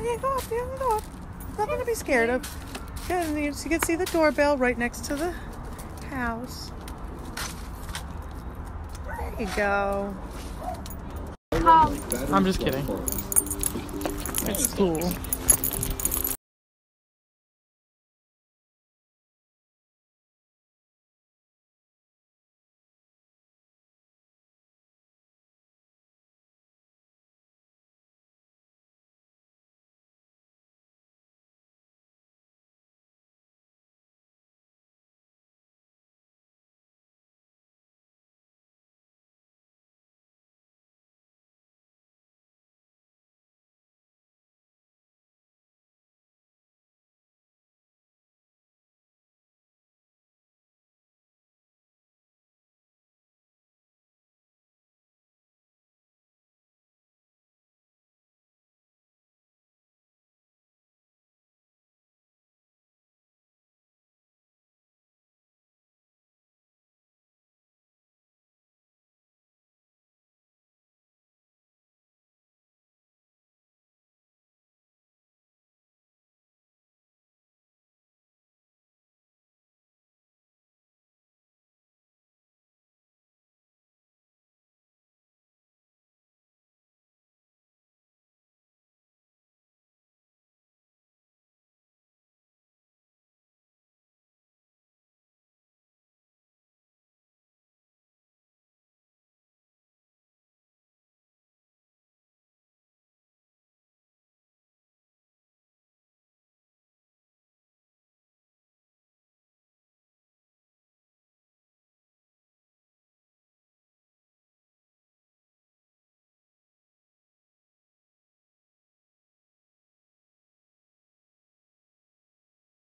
Yeah, go up. Yeah, go up. Nothing to be scared of. Good. And you can see the doorbell right next to the house. There you go. I'm just kidding. It's cool.